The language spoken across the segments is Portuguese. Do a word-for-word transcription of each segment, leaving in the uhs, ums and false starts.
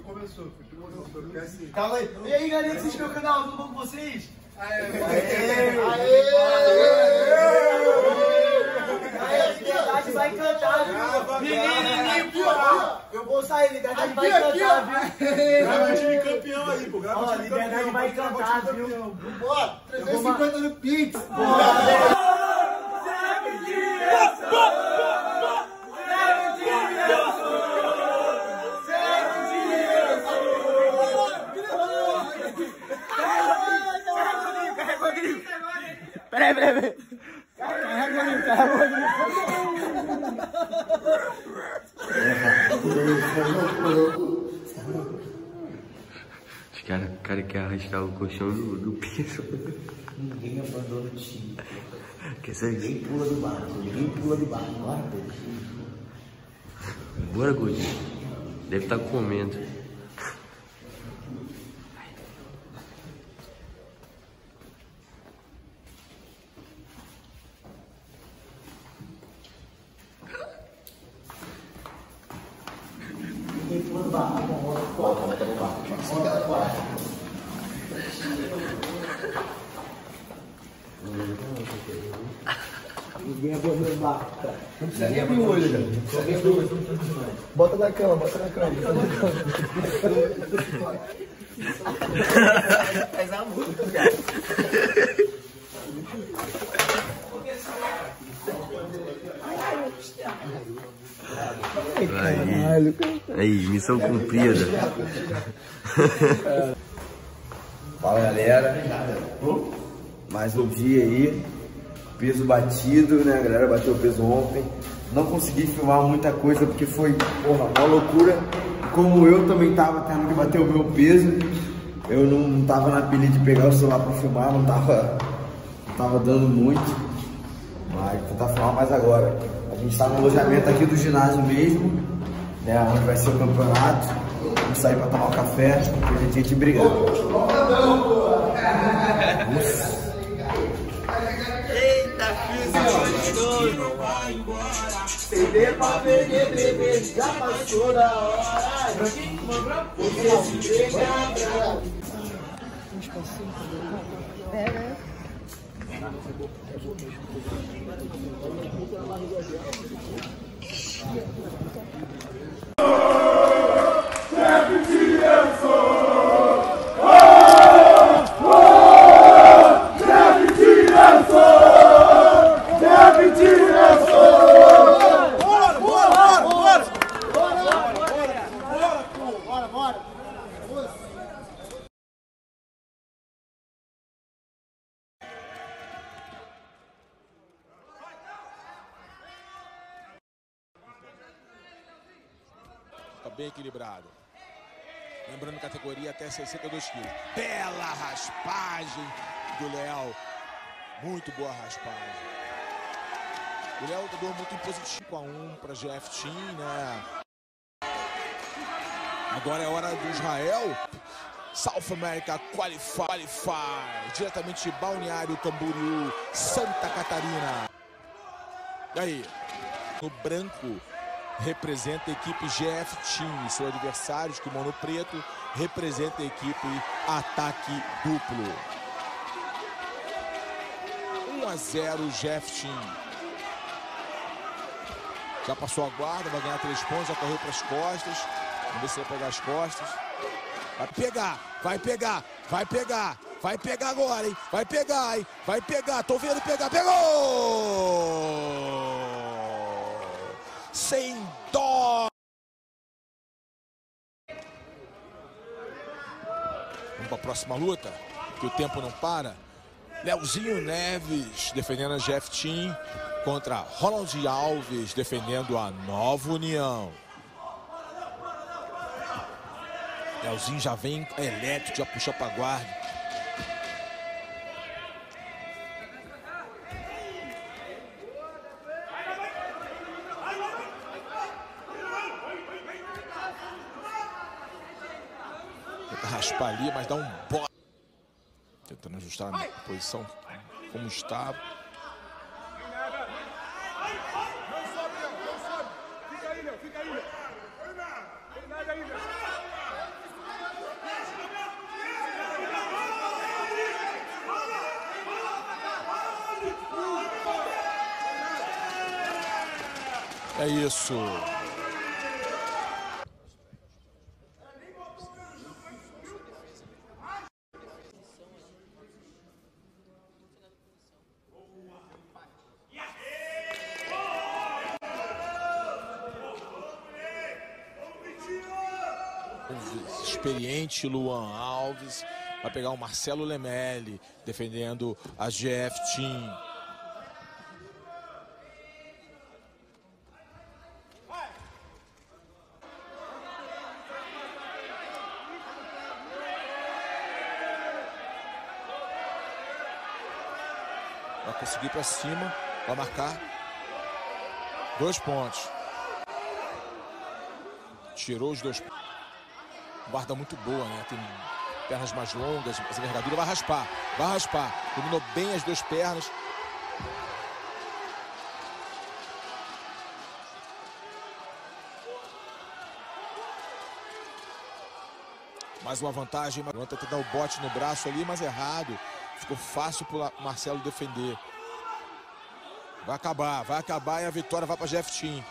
começou, foi tu começou, porque assim... Calma aí. E aí, galera que assistiu o canal, tudo bom com vocês? Aê! Aê! Aê! A Liberdade vai cantar, viu? Ninguém, porra! Eu vou sair, Liberdade vai cantar, viu? Grava o time campeão aí, pô. Grava o time campeão. Liberdade vai cantar, viu? Bora! trezentos e cinquenta no Pix! Peraí, peraí, peraí. Carrega o Rodrigo, carrega o Rodrigo. Os caras cara querem arrastar o colchão do, do piso. Ninguém abandona o time. Que isso aí? Ninguém pula do barco, ninguém pula do barco. Bora, Bora, Godinho. Deve estar comendo. Ninguém pula do barco. Bora, bora, bora, bora. Bora, bora. Ninguém abandona o barco, cara. Não precisa nem abrir o olho, cara. Não precisa nem abrir o olho. Bota na cama, bota na cama. Faz a música, cara. Aí, aí, missão cumprida. Fala, galera, mais um dia aí, peso batido, né? A galera bateu o peso ontem. Não consegui filmar muita coisa porque foi, porra, uma loucura. Como eu também tava tendo que bater o meu peso, eu não tava na pilha de pegar o celular pra filmar, não tava, não tava dando muito. Mas vou tentar filmar mais agora. A gente tá no alojamento aqui do ginásio mesmo, né? Onde vai ser o campeonato. Vamos sair pra tomar um café, porque a gente tem que brigar. Eita, filho, vai embora. Beber pra beber, beber, já passou da hora. Porque se deixa É, Tá bem equilibrado. Lembrando, categoria até sessenta e dois quilos. Bela raspagem do Léo. Muito boa raspagem. O Léo deu muito impositivo cinco a um para G F Team, né? Agora é hora do Israel. South America Qualify, Qualify. Diretamente de Balneário Camboriú, Santa Catarina. E aí? No branco representa a equipe G F Team. Seu adversário, de kimono preto, representa a equipe Ataque Duplo. um a zero G F Team. Já passou a guarda, vai ganhar três pontos, já correu para as costas. Vamos ver se vai pegar as costas. Vai pegar, vai pegar, vai pegar, vai pegar agora, hein? Vai pegar, hein? Vai pegar, tô vendo pegar, pegou! Sem dó! Vamos para a próxima luta, que o tempo não para. Leozinho Neves defendendo a G F Team contra Ronald Alves defendendo a Nova União. Leozinho já vem elétrico, já puxa para guarda. Tenta raspar ali, mas dá um bote. Tentando ajustar a posição como estava. É isso. Experiente Luan Alves vai pegar o Marcelo Lemelli defendendo a G F Team. Vai conseguir para cima, vai marcar dois pontos. Tirou os dois pontos. Guarda muito boa, né? Tem pernas mais longas, essa envergadura vai raspar, vai raspar. Dominou bem as duas pernas. Mais uma vantagem, vai tentar dar o bote no braço ali, mas errado. Ficou fácil para o Marcelo defender. Vai acabar, vai acabar e a vitória vai para a G F Team.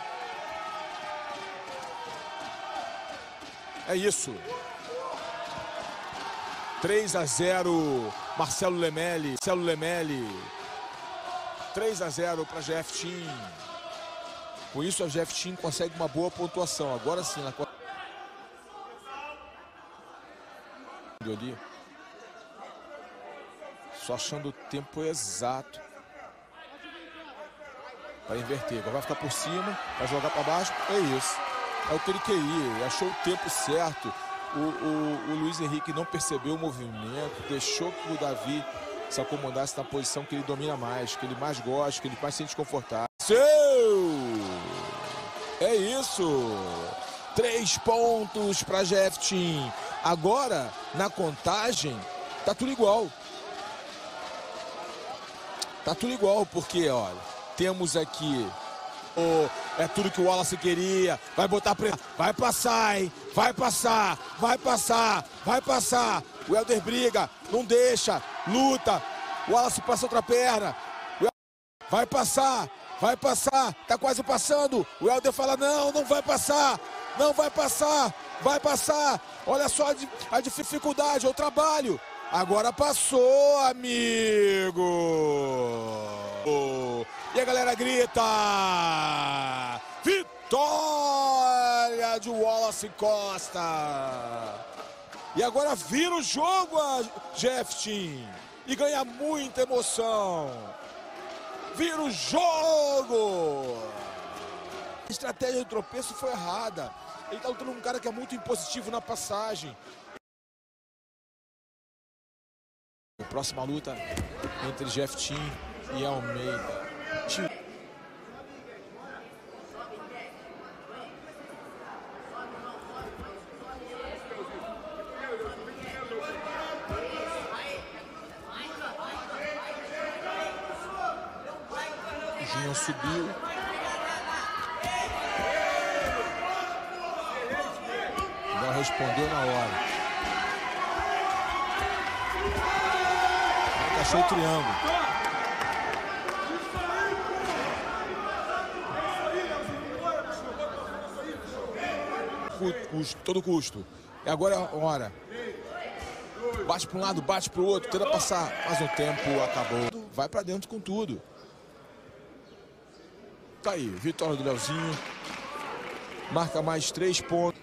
É isso. três a zero, Marcelo Lemelli. Marcelo Lemelli. três a zero para a G F Team. Com isso, a G F Team consegue uma boa pontuação. Agora sim, na ali. Só achando o tempo exato para inverter. Agora vai ficar por cima, vai jogar para baixo. É isso. É o que ele queria, ele achou o tempo certo. O, o, o Luiz Henrique não percebeu o movimento, deixou que o Davi se acomodasse na posição que ele domina mais, que ele mais gosta, que ele mais se sente confortável. Seu! É isso! Três pontos para a G F Team. Agora, na contagem, tá tudo igual. Tá tudo igual, porque, olha, temos aqui... Oh, é tudo que o Wallace queria. Vai botar pressão. Vai passar, hein? Vai passar. Vai passar. Vai passar. O Helder briga. Não deixa. Luta. O Wallace passa outra perna. Vai passar. Vai passar. Tá quase passando. O Helder fala: não, não vai passar. Não vai passar. Vai passar. Olha só a dificuldade. É o trabalho. Agora passou, amigo. Oh. E a galera grita: vitória de Wallace Costa! E agora vira o jogo a G F Team e ganha muita emoção. Vira o jogo! A estratégia do tropeço foi errada. Ele tá lutando com um cara que é muito impositivo na passagem. A próxima luta entre G F Team e Almeida. O Júnior subiu. Não respondeu na hora. Encaixou o triângulo. Custo, todo custo. E agora é a hora. Bate para um lado, bate para o outro, tenta passar. Mas o tempo acabou. Vai para dentro com tudo. Tá aí, vitória do Leozinho. Marca mais três pontos.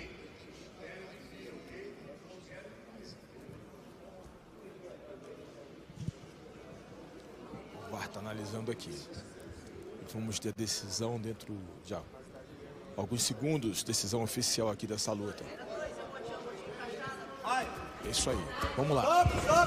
O V A R tá analisando aqui. Vamos ter decisão dentro de alguns segundos, decisão oficial aqui dessa luta. É isso aí, vamos lá.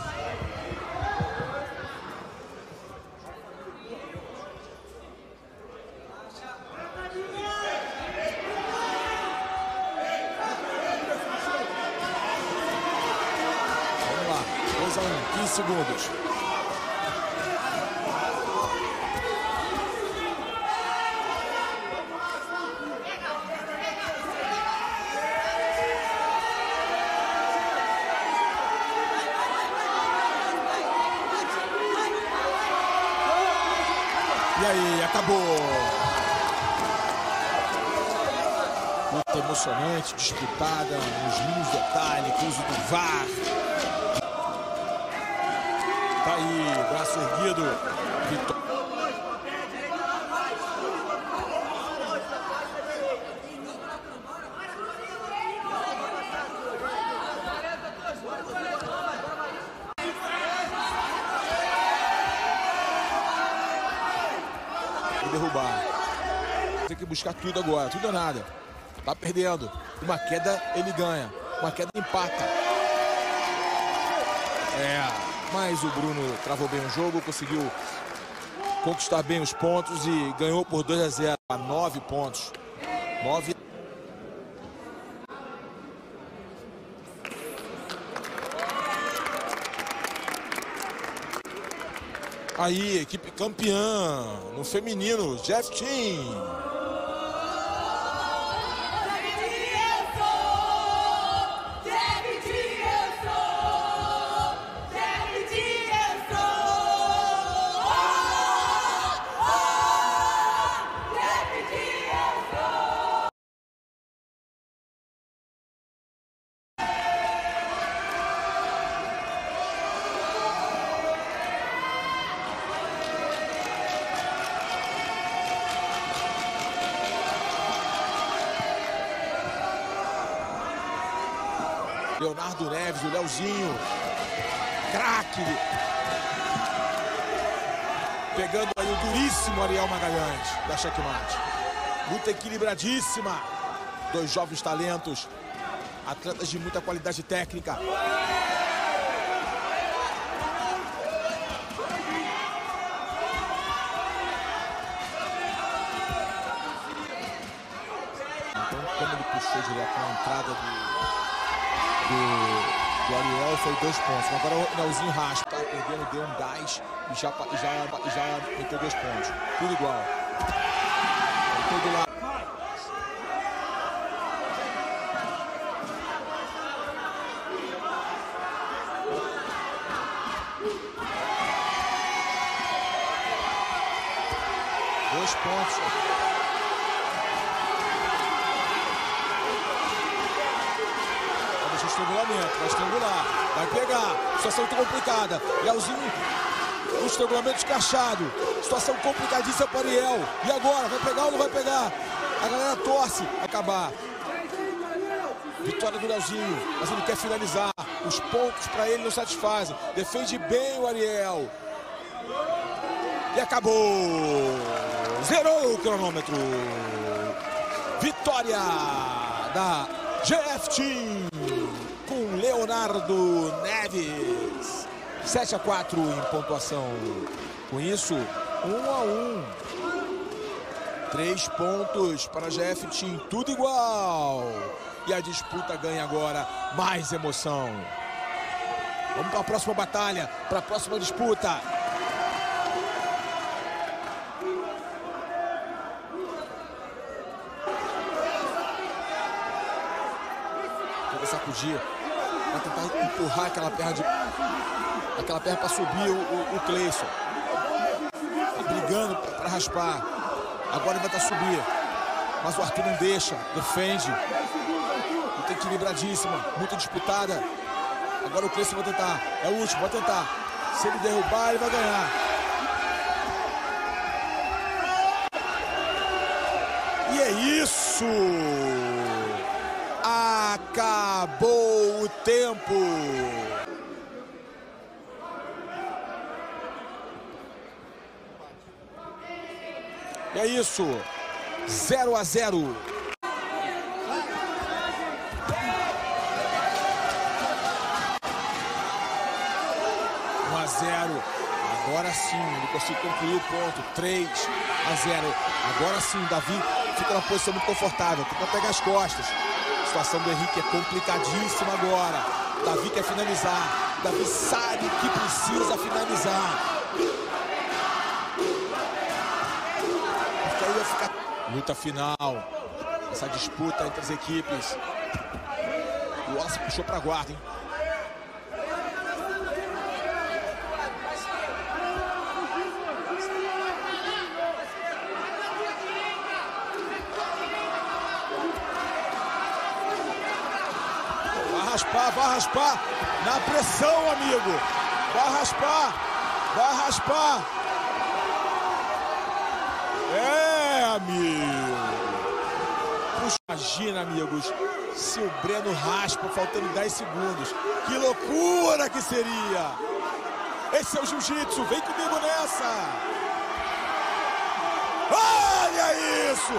Vamos lá, dois a um, quinze segundos. E aí, acabou. Luta emocionante, disputada, nos mínimos detalhes, com uso do V A R. Tá aí, braço erguido. Vitória. Derrubar. Tem que buscar tudo agora, tudo ou nada. Tá perdendo. Uma queda ele ganha, uma queda empata. É, mas o Bruno travou bem o jogo, conseguiu conquistar bem os pontos e ganhou por dois a zero, a nove pontos. nove. Aí, equipe campeã no feminino, Jeff Team. Leonardo Neves, o Leozinho, craque, pegando aí o duríssimo Ariel Magalhães da Checkmate. Luta equilibradíssima, dois jovens talentos, atletas de muita qualidade técnica. Então, como ele puxou direto na entrada do Do, do Ariel, foi dois pontos. Agora o Leozinho raspa, tá perdendo, deu um gás e já, já, já meteu dois pontos. Tudo igual. Tudo lá. Dois pontos. Estrangulamento, vai estrangular, vai pegar, situação muito complicada. Leozinho, o estrangulamento escrachado, situação complicadíssima para Ariel. E agora, vai pegar ou não vai pegar? A galera torce, acabar. Vitória do Leozinho, mas ele quer finalizar. Os pontos para ele não satisfazem. Defende bem o Ariel. E acabou. Zerou o cronômetro. Vitória da G F Team com Leonardo Neves. sete a quatro em pontuação. Com isso, um a um. Três pontos para a G F Team, tudo igual. E a disputa ganha agora mais emoção. Vamos para a próxima batalha, para a próxima disputa. Tenta sacudir, vai tentar empurrar aquela perna de, aquela perna para subir o, o, o Cleison. Tá brigando para raspar. Agora ele vai tentar subir, mas o Arthur não deixa, defende. Luta equilibradíssima, muito disputada. Agora o Cleison vai tentar, é o último, vai tentar. Se ele derrubar, ele vai ganhar. E é isso! Acabou o tempo! E é isso, zero a zero. um a zero. Agora sim, ele conseguiu concluir o ponto. três a zero. Agora sim, Davi fica numa posição muito confortável. Tenta pegar as costas. A situação do Henrique é complicadíssima agora. Davi quer finalizar. Davi sabe que precisa finalizar. Luta final, essa disputa entre as equipes. O Wallace puxou para a guarda, hein? raspar, vai raspar. Na pressão, amigo. Vai raspar. Vai raspar. É, amigo. Puxa, imagina, amigos, se o Breno raspa faltando dez segundos. Que loucura que seria. Esse é o jiu-jitsu. Vem comigo nessa. Olha isso.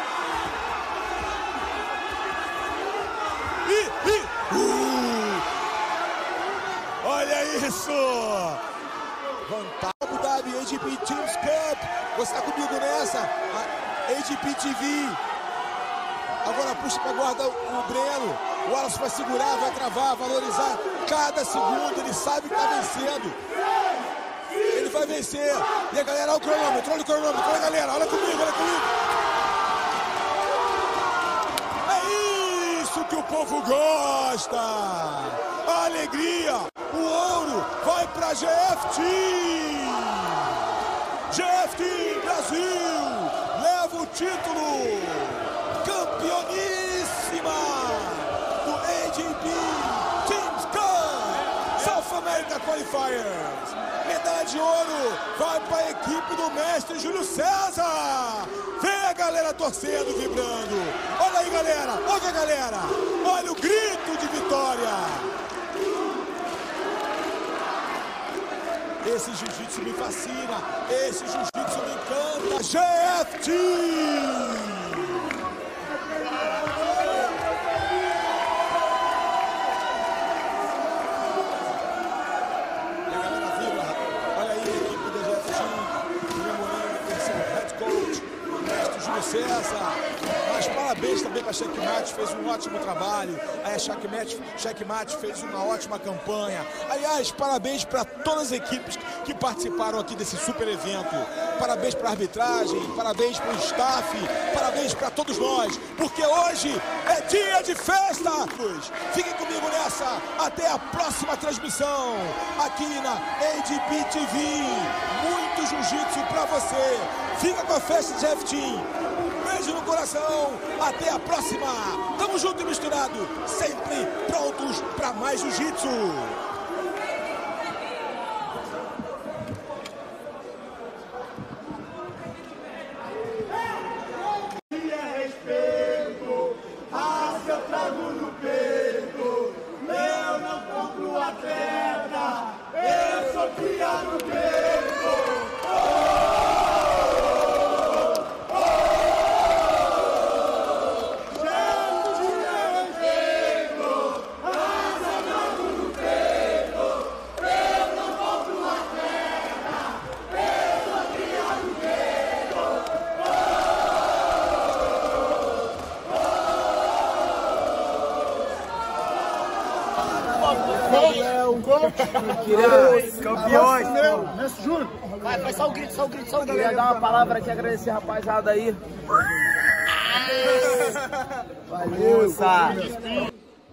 Ih, ih, uh. Olha isso. Vantagem. Abu Dhabi, A G P Teams Cup. Você está comigo nessa? A A G P T V. Agora puxa para guardar o Breno. O Wallace vai segurar, vai travar, valorizar cada segundo. Ele sabe que está vencendo. Ele vai vencer. E a galera, olha o cronômetro, olha o cronômetro. Olha a galera, olha comigo, olha comigo. É isso que o povo gosta. A alegria. O ouro vai para G F T. G F T Brasil leva o título. Campeoníssima do A G P Teams Cup South America Qualifiers. Medalha de ouro vai para a equipe do mestre Júlio César. Vem a galera torcendo, vibrando. Olha aí, galera. Olha a galera. Olha o grito de vitória. Esse jiu-jitsu me fascina. Esse jiu-jitsu me encanta. G F T. César, mas parabéns também para a Checkmate, fez um ótimo trabalho. A Checkmate, Checkmate fez uma ótima campanha. Aliás, parabéns para todas as equipes que participaram aqui desse super evento. Parabéns para a arbitragem, parabéns para o staff, parabéns para todos nós, porque hoje é dia de festa. Fiquem comigo nessa, até a próxima transmissão aqui na A G P T V. Muito jiu-jitsu para você. Fica com a festa de G F T. Beijo no coração. Até a próxima. Tamo junto e misturado. Sempre prontos para mais jiu-jitsu. Campeões! Mestre Júlio! Vai, faz só o grito, só o grito, só o grito. Queria dar uma palavra aqui, agradecer a rapaziada aí. Valeu, Sá!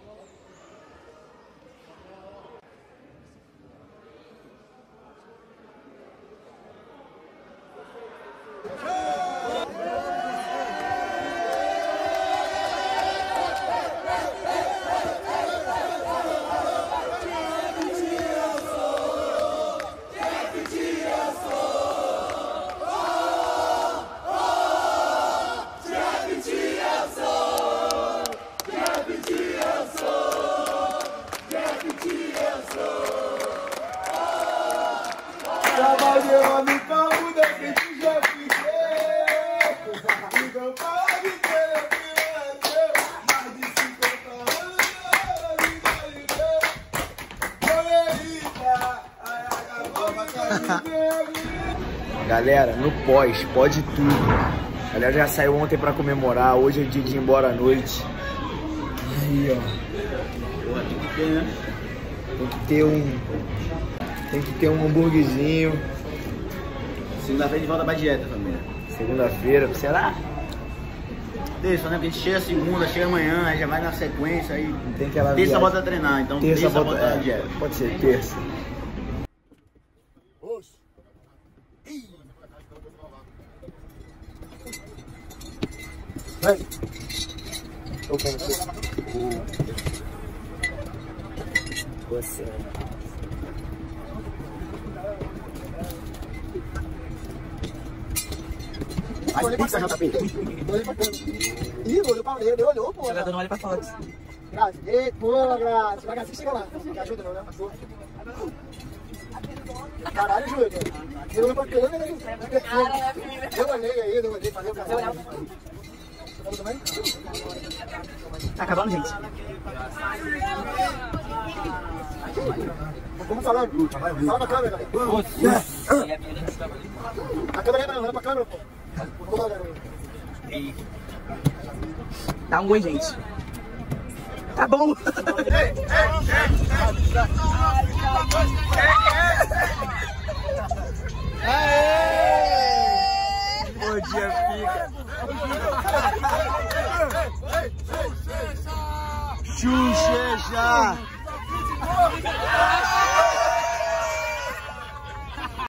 Galera, no pós, pode tudo. A galera já saiu ontem pra comemorar, hoje é dia de ir embora à noite. Aí, ó. Tem que ter, né? Tem que ter um... Tem que ter um hambúrguerzinho. Segunda-feira de volta pra dieta, família. Segunda-feira, será? Terça, né? Porque a gente chega segunda, chega amanhã, aí já vai na sequência, aí... Tem que ela terça viagem. volta a treinar, então Terça, terça volta, volta é, na dieta. Pode ser, terça. Vai. Eu Você. Olha pra cá, J P. Olha pra cá. Ih, olhou pra ele, olhou, pô. O jogador não olha pra Fox. Grazi, ei, boa, Grazi. Devagarzinho, chega lá. Me ajuda não, né? Passou. Caralho, Júlio. Eu olhei pra câmera, hein? Eu olhei aí, eu olhei, falei o caralho. Tá acabando, gente. Vamos falando. Fala pra câmera, galera. A câmera aí, não, pra câmera, pô. Dá um oi, gente. Tá bom. Bom dia, fica. Xuxa!